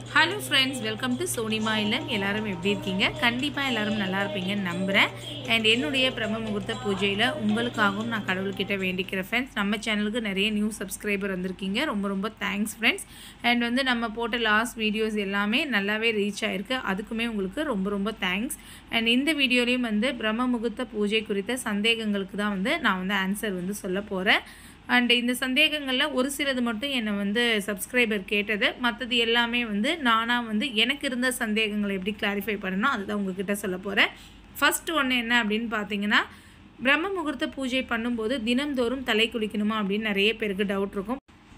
Hello friends, welcome to Sonima இல்லம். எல்லாரும் எப்படி இருக்கீங்க? கண்டிப்பாக எல்லாரும் நல்லா இருப்பீங்கன்னு நம்புகிறேன். அண்ட் என்னுடைய பிரம்ம முகூர்த்த பூஜையில் உங்களுக்காகவும் நான் கடவுள்கிட்ட வேண்டிக்கிறேன் ஃப்ரெண்ட்ஸ். நம்ம சேனலுக்கு நிறைய நியூ சப்ஸ்கிரைபர் வந்திருக்கீங்க. ரொம்ப ரொம்ப தேங்க்ஸ் ஃப்ரெண்ட்ஸ். அண்ட் நம்ம போட்ட லாஸ்ட் வீடியோஸ் எல்லாமே நல்லாவே ரீச் ஆகிருக்கு. அதுக்குமே உங்களுக்கு ரொம்ப ரொம்ப தேங்க்ஸ். அண்ட் இந்த வீடியோலையும் பிரம்ம முகூர்த்த பூஜை குறித்த சந்தேகங்களுக்கு தான் நான் ஆன்சர் சொல்ல போகிறேன். அண்ட் இந்த சந்தேகங்களில் ஒரு சிலது மட்டும் என்னை சப்ஸ்கிரைபர் கேட்டது, மற்றது எல்லாமே நானாக எனக்கு இருந்த சந்தேகங்களை எப்படி கிளாரிஃபை பண்ணணும் அதுதான் உங்ககிட்ட சொல்ல போகிறேன். ஃபஸ்ட்டு ஒன்று என்ன அப்படின்னு பார்த்தீங்கன்னா, பிரம்ம முகூர்த்த பூஜை பண்ணும்போது தினம்தோறும் தலை குளிக்கணுமா அப்படின்னு நிறைய பேருக்கு டவுட் இருக்கும்.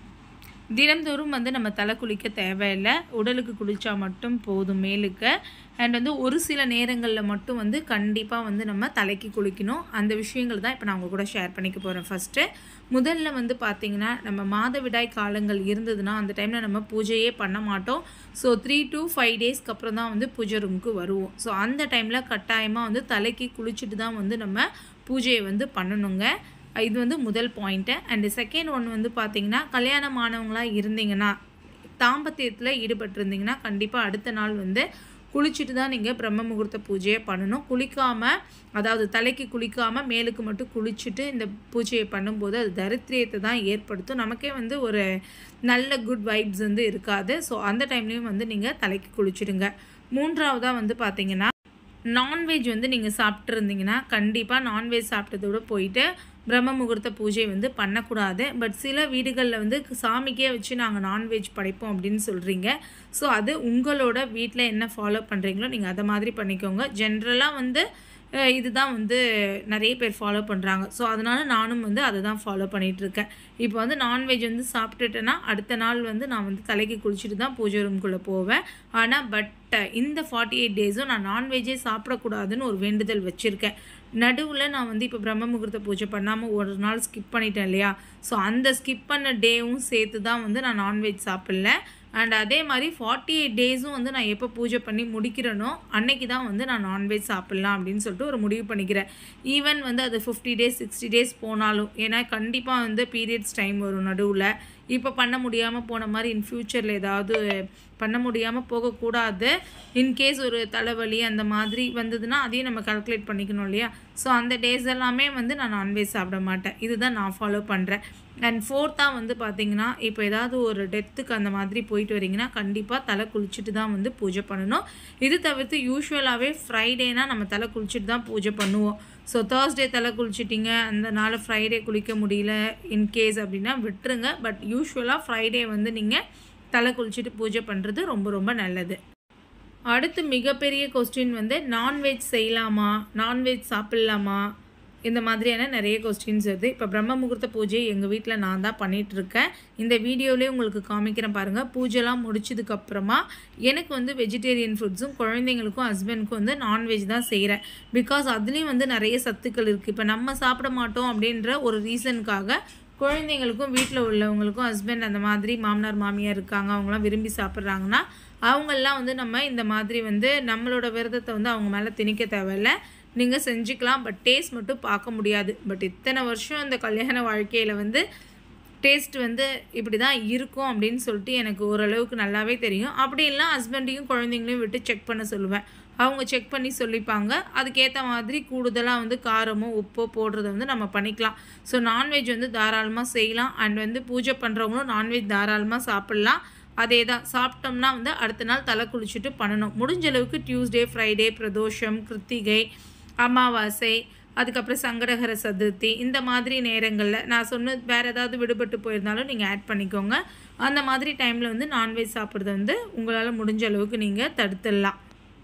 தினம்தோறும் நம்ம தலை குளிக்க தேவையில்லை, உடலுக்கு குளித்தா மட்டும் போதும் மேலுக்கு. அண்ட் ஒரு சில நேரங்களில் மட்டும் கண்டிப்பாக நம்ம தலைக்கு குளிக்கணும். அந்த விஷயங்கள் தான் இப்போ நான் உங்கள் கூட ஷேர் பண்ணிக்க போகிறேன். ஃபஸ்ட்டு முதல்ல பார்த்திங்கன்னா, நம்ம மாதவிடாய் காலங்கள் இருந்ததுன்னா அந்த டைமில் நம்ம பூஜையே பண்ண மாட்டோம். ஸோ 3 to 5 டேஸ்க்கு அப்புறம் தான் பூஜை ரூமுக்கு வருவோம். ஸோ அந்த டைமில் கட்டாயமாக தலைக்கு குளிச்சுட்டு தான் நம்ம பூஜையை பண்ணணுங்க. இது முதல் பாயிண்ட்டு. அண்டு செகண்ட் ஒன்று பார்த்திங்கன்னா, கல்யாணமானவங்களாக இருந்தீங்கன்னா, தாம்பத்தியத்தில் ஈடுபட்டிருந்தீங்கன்னா கண்டிப்பாக அடுத்த நாள் குளிச்சுட்டு தான் நீங்கள் பிரம்ம முகூர்த்த பூஜையை பண்ணணும். குளிக்காமல், அதாவது தலைக்கு குளிக்காமல் மேலுக்கு மட்டும் குளிச்சுட்டு இந்த பூஜையை பண்ணும்போது அது தரித்திரியத்தை தான் ஏற்படுத்தும். நமக்கே ஒரு நல்ல குட் வைப்ஸ் இருக்காது. ஸோ அந்த டைம்லேயும் நீங்கள் தலைக்கு குளிச்சுடுங்க. மூன்றாவதாக பார்த்திங்கன்னா, நான்வெஜ் நீங்கள் சாப்பிட்ருந்தீங்கன்னா கண்டிப்பாக நான்வெஜ் சாப்பிட்டதோடு போயிட்டு பிரம்ம முகூர்த்த பூஜை பண்ணக்கூடாது. பட் சில வீடுகளில் சாமிக்கே வச்சு நாங்கள் நான்வெஜ் படைப்போம் அப்படின்னு சொல்கிறீங்க. ஸோ அது உங்களோட வீட்டில் என்ன ஃபாலோ பண்ணுறீங்களோ நீங்கள் அதை மாதிரி பண்ணிக்கோங்க. ஜென்ரலாக இதுதான் நிறைய பேர் ஃபாலோ பண்ணுறாங்க. ஸோ அதனால் நானும் அதை தான் ஃபாலோ பண்ணிகிட்ருக்கேன். இப்போ நான்வெஜ் சாப்பிட்டுட்டேன்னா அடுத்த நாள் நான் தலைக்கு குளிச்சுட்டு தான் பூஜை ரூம்குள்ளே போவேன். ஆனால் இந்த 48 டேஸும் நான் நான்வெஜ்ஜே சாப்பிடக்கூடாதுன்னு ஒரு வேண்டுதல் வச்சுருக்கேன். நடுவில் நான் இப்போ பிரம்ம முகூர்த்த பூஜை பண்ணாமல் ஒரு நாள் ஸ்கிப் பண்ணிட்டேன் இல்லையா? ஸோ அந்த ஸ்கிப் பண்ண டேவும் சேர்த்து தான் நான் நான்வெஜ் சாப்பிடல. அண்ட் அதே மாதிரி 48 டேஸும் நான் எப்போ பூஜை பண்ணி முடிக்கிறேனோ அன்னைக்கு தான் நான் நான்வெஜ் சாப்பிட்லாம் அப்படின்னு சொல்லிட்டு ஒரு முடிவு பண்ணிக்கிறேன். ஈவன் அது 50 டேஸ் 60 டேஸ் போனாலும், ஏன்னா கண்டிப்பாக பீரியட்ஸ் டைம் வரும் நடுவில். இப்போ பண்ண முடியாமல் போன மாதிரி இன் ஃப்யூச்சரில் ஏதாவது பண்ண முடியாமல் போகக்கூடாது. இன்கேஸ் ஒரு தலைவலி அந்த மாதிரி வந்ததுன்னா அதையும் நம்ம கால்குலேட் பண்ணிக்கணும் இல்லையா? ஸோ அந்த டேஸ் எல்லாமே நான் நான்வெஜ் சாப்பிட மாட்டேன். இதுதான் நான் ஃபாலோ பண்ணுறேன். அண்ட் ஃபோர்த்தாக பார்த்திங்கன்னா, இப்போ ஏதாவது ஒரு டெத்துக்கு அந்த மாதிரி போயிட்டு வரீங்கன்னா கண்டிப்பாக தலை குளிச்சுட்டு தான் பூஜை பண்ணணும். இது தவிர்த்து யூஸ்வலாகவே ஃப்ரைடேனா நம்ம தலை குளிச்சுட்டு தான் பூஜை பண்ணுவோம். ஸோ தேர்ஸ்டே தலை குளிச்சிட்டிங்க, அந்த நாள் ஃப்ரைடே குளிக்க முடியல இன்கேஸ் அப்படின்னா விட்டுருங்க. பட் யூஸ்வலாக ஃப்ரைடே நீங்கள் தலை குளிச்சுட்டு பூஜை பண்ணுறது ரொம்ப ரொம்ப நல்லது. அடுத்து மிகப்பெரிய கொஸ்டின் நான்வெஜ் செய்யலாமா, நான்வெஜ் சாப்பிட்லாமா, இந்த மாதிரியான நிறைய கொஸ்டின்ஸ் வருது. இப்போ பிரம்ம முகூர்த்த பூஜையை எங்கள் வீட்டில் நான் தான் பண்ணிகிட்ருக்கேன். இந்த வீடியோலேயே உங்களுக்கு காமிக்கிறேன் பாருங்கள். பூஜைலாம் முடிச்சதுக்கப்புறமா எனக்கு வெஜிடேரியன் ஃபுட்ஸும் குழந்தைங்களுக்கும் ஹஸ்பண்டுக்கும் நான்வெஜ் தான் செய்கிறேன். பிகாஸ் அதுலேயும் நிறைய சத்துக்கள் இருக்குது. இப்போ நம்ம சாப்பிட மாட்டோம் அப்படின்ற ஒரு ரீசனுக்காக குழந்தைங்களுக்கும் வீட்டில் உள்ளவங்களுக்கும், ஹஸ்பண்ட் அந்த மாதிரி மாமனார் மாமியார் இருக்காங்க, அவங்களாம் விரும்பி சாப்பிட்றாங்கன்னா அவங்கெல்லாம் நம்ம இந்த மாதிரி நம்மளோட விரதத்தை அவங்க மேலே திணிக்க தேவையில்லை, நீங்கள் செஞ்சுக்கலாம். பட் டேஸ்ட் மட்டும் பார்க்க முடியாது. பட் இத்தனை வருஷம் இந்த கல்யாண வாழ்க்கையில் டேஸ்ட் இப்படி தான் இருக்கும் அப்படின்னு சொல்லிட்டு எனக்கு ஓரளவுக்கு நல்லாவே தெரியும். அப்படி இல்லை ஹஸ்பண்டையும் குழந்தைங்களையும் விட்டு செக் பண்ண சொல்லுவேன். அவங்க செக் பண்ணி சொல்லிப்பாங்க. அதுக்கேற்ற மாதிரி கூடுதலாக காரமோ உப்போ போடுறத நம்ம பண்ணிக்கலாம். ஸோ நான்வெஜ் தாராளமாக செய்யலாம். அண்ட் பூஜை பண்ணுறவங்களும் நான்வெஜ் தாராளமாக சாப்பிட்லாம். அதே தான் சாப்பிட்டோம்னா அடுத்த நாள் தலை குளிச்சுட்டு பண்ணணும். முடிஞ்ச அளவுக்கு டியூஸ்டே, ஃப்ரைடே, பிரதோஷம், கிருத்திகை, அமாவாசை, அதுக்கப்புறம் சங்கடகர சதுர்த்தி, இந்த மாதிரி நேரங்களில் நான் சொன்ன வேறு ஏதாவது விடுபட்டு போயிருந்தாலும் நீங்கள் ஆட் பண்ணிக்கோங்க. அந்த மாதிரி டைமில் நான்வெஜ் சாப்பிட்றது உங்களால் முடிஞ்ச அளவுக்கு நீங்கள் தடுத்துடலாம்.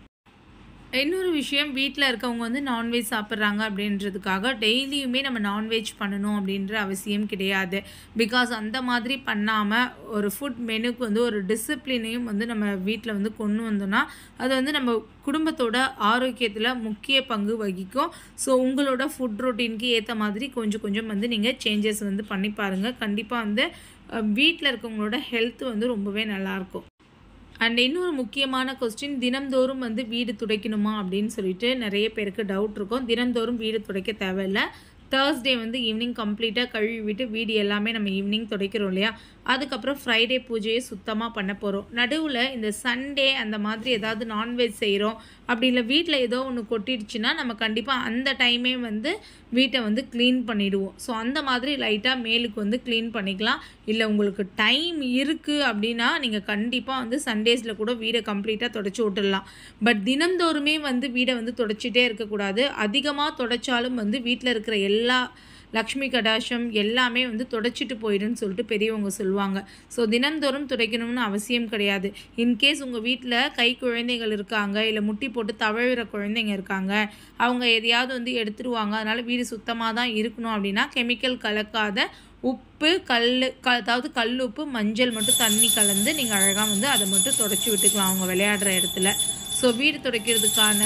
இன்னொரு விஷயம், வீட்டில் இருக்கவங்க நான்வெஜ் சாப்பிட்றாங்க அப்படின்றதுக்காக டெய்லியுமே நம்ம நான்வெஜ் பண்ணணும் அப்படின்ற அவசியம் கிடையாது. பிகாஸ் அந்த மாதிரி பண்ணாமல் ஒரு ஃபுட் மெனுக்கு ஒரு டிசிப்ளினையும் நம்ம வீட்டில் கொண்டு வந்தோன்னா அது நம்ம குடும்பத்தோட ஆரோக்கியத்தில் முக்கிய பங்கு வகிக்கும். ஸோ உங்களோட ஃபுட் ரொட்டீனுக்கு ஏற்ற மாதிரி கொஞ்சம் கொஞ்சம் நீங்கள் சேஞ்சஸ் பண்ணி பாருங்கள். கண்டிப்பாக வீட்டில் இருக்கவங்களோட ஹெல்த் ரொம்பவே நல்லாயிருக்கும். அண்ட் இன்னொரு முக்கியமான கொஸ்டின், தினம்தோறும் வீடு துடைக்கணுமா அப்படின்னு சொல்லிட்டு நிறைய பேருக்கு டவுட் இருக்கும். தினம்தோறும் வீடு துடைக்க தேவையில்லை. Thursday ஈவினிங் கம்ப்ளீட்டாக கழுவி விட்டு வீடு எல்லாமே நம்ம ஈவினிங் துடைக்கிறோம் இல்லையா, அதுக்கப்புறம் ஃப்ரைடே பூஜையை சுத்தமாக பண்ண போகிறோம். நடுவில் இந்த சண்டே அந்த மாதிரி ஏதாவது நான்வெஜ் செய்கிறோம் அப்படி இல்லை வீட்டில் ஏதோ ஒன்று கொட்டிடுச்சுன்னா நம்ம கண்டிப்பாக அந்த டைமே வந்து வீட்டை வந்து க்ளீன் பண்ணிவிடுவோம். ஸோ அந்த மாதிரி லைட்டாக மேலுக்கு வந்து க்ளீன் பண்ணிக்கலாம். இல்லை உங்களுக்கு டைம் இருக்குது அப்படின்னா நீங்கள் கண்டிப்பாக வந்து சண்டேஸில் கூட வீடை கம்ப்ளீட்டாக தொடச்சி விட்டுடலாம். பட் தினந்தோறுமே வந்து வீடை வந்து தொடச்சிட்டே இருக்கக்கூடாது. அதிகமாக தொடச்சாலும் வந்து வீட்டில் இருக்கிற எல்லா லக்ஷ்மி கடாஷம் எல்லாமே வந்து தொடச்சிட்டு போயிடுன்னு சொல்லிட்டு பெரியவங்க சொல்லுவாங்க. ஸோ தினந்தோறும் துடைக்கணும்னு அவசியம் கிடையாது. இன்கேஸ் உங்கள் வீட்டில் கை குழந்தைகள் இருக்காங்க, இல்லை முட்டி போட்டு தவழுற குழந்தைங்க இருக்காங்க, அவங்க எதையாவது வந்து எடுத்துருவாங்க, அதனால் வீடு சுத்தமாக தான் இருக்கணும் அப்படின்னா கெமிக்கல் கலக்காத உப்பு அதாவது கல் உப்பு மஞ்சள் மட்டும் தண்ணி கலந்து நீங்கள் அழகாக வந்து அதை மட்டும் தொடச்சி விட்டுக்கலாம் அவங்க விளையாடுற இடத்துல. ஸோ வீடு துடைக்கிறதுக்கான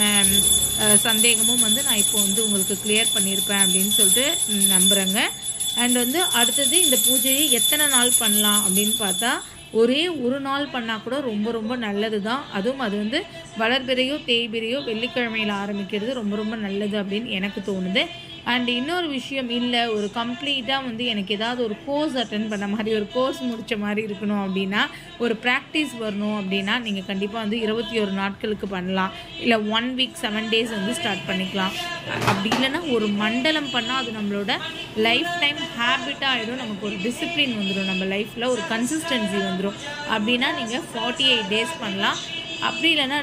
சந்தேகமும் வந்து நான் இப்போ வந்து உங்களுக்கு கிளியர் பண்ணியிருப்பேன் அப்படின்னு சொல்லிட்டு நம்புகிறேங்க. அண்ட் வந்து அடுத்தது இந்த பூஜையை எத்தனை நாள் பண்ணலாம் அப்படின்னு பார்த்தா ஒரே ஒரு நாள் பண்ணால் கூட ரொம்ப ரொம்ப நல்லது தான். அதுவும் அது வந்து வளர்பிறையோ தேய்பிறையோ வெள்ளிக்கிழமையில் ஆரம்பிக்கிறது ரொம்ப ரொம்ப நல்லது அப்படின்னு எனக்கு தோணுது. அண்ட் இன்னொரு விஷயம், இல்லை ஒரு கம்ப்ளீட்டாக வந்து எனக்கு ஏதாவது ஒரு கோர்ஸ் அட்டென்ட் பண்ண மாதிரி ஒரு கோர்ஸ் முடித்த மாதிரி இருக்கணும் அப்படின்னா, ஒரு ப்ராக்டிஸ் வரணும் அப்படின்னா நீங்கள் கண்டிப்பாக வந்து 21 நாட்களுக்கு பண்ணலாம். இல்லை 1 வீக் 7 டேஸ் வந்து ஸ்டார்ட் பண்ணிக்கலாம். அப்படி இல்லைன்னா ஒரு மண்டலம் பண்ணால் அது நம்மளோட லைஃப் டைம் ஹேபிட்டாக ஆகிடும். நமக்கு ஒரு டிசிப்ளின் வந்துடும், நம்ம லைஃப்பில் ஒரு கன்சிஸ்டன்சி வந்துடும். அப்படின்னா நீங்கள் 48 டேஸ் பண்ணலாம். அப்படி இல்லைன்னா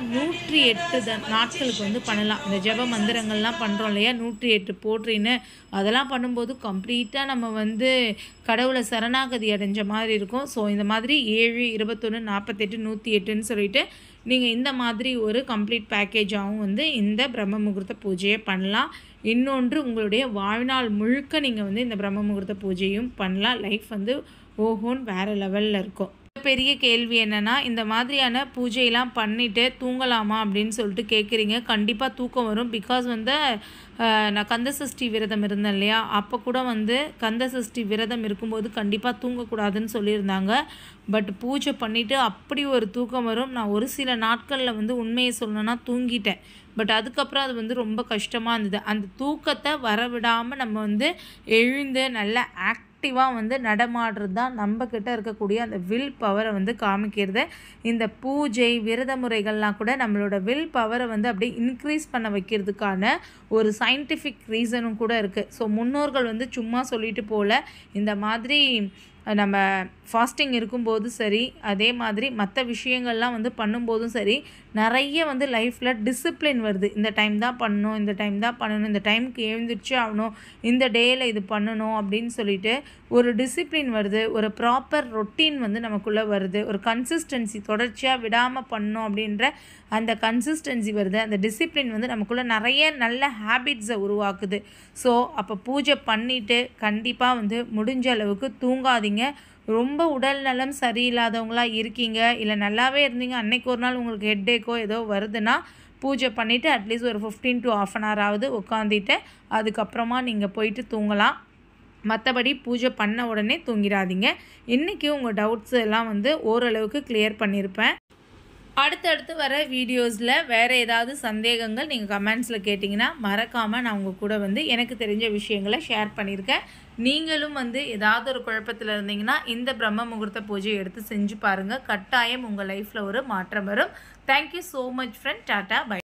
108 நாட்களுக்கு வந்து பண்ணலாம். இந்த ஜப மந்திரங்கள்லாம் பண்ணுறோம் இல்லையா, 108 போற்றின்னு அதெல்லாம் பண்ணும்போது கம்ப்ளீட்டாக நம்ம வந்து கடவுளை சரணாகதி அடைஞ்ச மாதிரி இருக்கும். ஸோ இந்த மாதிரி 7, 21, 48, 108ன்னு சொல்லிட்டு நீங்கள் இந்த மாதிரி ஒரு கம்ப்ளீட் பேக்கேஜாகவும் வந்து இந்த பிரம்ம முகூர்த்த பூஜையை பண்ணலாம். இன்னொன்று, உங்களுடைய வாழ்நாள் முழுக்க நீங்கள் வந்து இந்த பிரம்ம முகூர்த்த பூஜையும் பண்ணலாம். லைஃப் வந்து ஓஹோன்னு வேறு லெவலில் இருக்கும். பெரிய கேள்வி என்னென்னா, இந்த மாதிரியான பூஜையெல்லாம் பண்ணிவிட்டு தூங்கலாமா அப்படின்னு சொல்லிட்டு கேட்குறீங்க. கண்டிப்பாக தூக்கம் வரும். பிகாஸ் வந்து நான் கந்தசஷ்டி விரதம் இருந்தேன் இல்லையா, அப்போ கூட வந்து கந்தசஷ்டி விரதம் இருக்கும்போது கண்டிப்பாக தூங்கக்கூடாதுன்னு சொல்லியிருந்தாங்க. பட் பூஜை பண்ணிவிட்டு அப்படி ஒரு தூக்கம் வரும். நான் ஒரு சில நாட்களில் வந்து உண்மையை சொல்லணுன்னா தூங்கிட்டேன். பட் அதுக்கப்புறம் அது வந்து ரொம்ப கஷ்டமாக இருந்தது. அந்த தூக்கத்தை வரவிடாமல் நம்ம வந்து எழுந்து நல்லா ஆக்டிவாக வந்து நடமாடுறது தான் நம்மக்கிட்ட இருக்கக்கூடிய அந்த வில் பவரை வந்து காமிக்கிறது. இந்த பூஜை விரத முறைகள்லாம் கூட நம்மளோட வில் பவரை வந்து அப்படியே இன்க்ரீஸ் பண்ண வைக்கிறதுக்கான ஒரு சயின்டிஃபிக் ரீசனும் கூட இருக்குது. ஸோ முன்னோர்கள் வந்து சும்மா சொல்லிட்டு போகல. இந்த மாதிரி நம்ம ஃபாஸ்டிங் இருக்கும்போது சரி, அதே மாதிரி மற்ற விஷயங்கள்லாம் வந்து பண்ணும்போதும் சரி, நிறைய வந்து லைஃப்பில் டிசிப்ளின் வருது. இந்த டைம் தான் பண்ணணும், இந்த டைம் தான் பண்ணணும், இந்த டைமுக்கு எழுந்திரிச்சு ஆகணும், இந்த டேயில் இது பண்ணணும் அப்படின்னு சொல்லிட்டு ஒரு டிசிப்ளின் வருது. ஒரு ப்ராப்பர் ரொட்டீன் வந்து நமக்குள்ளே வருது. ஒரு கன்சிஸ்டன்சி, தொடர்ச்சியாக விடாமல் பண்ணணும் அப்படின்ற அந்த கன்சிஸ்டன்சி வருது. அந்த டிசிப்ளின் வந்து நமக்குள்ளே நிறைய நல்ல ஹேபிட்ஸை உருவாக்குது. ஸோ அப்போ பூஜை பண்ணிவிட்டு கண்டிப்பாக வந்து முடிஞ்ச அளவுக்கு தூங்காதீங்க. ரொம்ப உடல் நலம் சரியில்லாதவங்களாக இருக்கீங்க, இல்லை நல்லாவே இருந்தீங்க, அன்னைக்கு ஒரு நாள் உங்களுக்கு ஹெட்டேக்கோ ஏதோ வருதுன்னா பூஜை பண்ணிவிட்டு அட்லீஸ்ட் ஒரு 15 to ½ hour ஆவது உட்காந்துட்டு அதுக்கப்புறமா நீங்கள் போயிட்டு தூங்கலாம். மற்றபடி பூஜை பண்ண உடனே தூங்கிடாதீங்க. இன்றைக்கி உங்கள் டவுட்ஸ் எல்லாம் வந்து ஓரளவுக்கு கிளியர் பண்ணியிருப்பேன். அடுத்தடுத்து வர வீடியோஸில் வேறு ஏதாவது சந்தேகங்கள் நீங்கள் கமெண்ட்ஸில் கேட்டிங்கன்னா மறக்காமல் நான் உங்கள் கூட வந்து எனக்கு தெரிஞ்ச விஷயங்களை ஷேர் பண்ணியிருக்கேன். நீங்களும் வந்து ஏதாவது ஒரு குழப்பத்தில் இருந்தீங்கன்னா இந்த பிரம்ம முகூர்த்த பூஜையை எடுத்து செஞ்சு பாருங்கள். கட்டாயம் உங்கள் லைஃப்பில் ஒரு மாற்றம் வரும். Thank you so much friend. டாட்டா பை.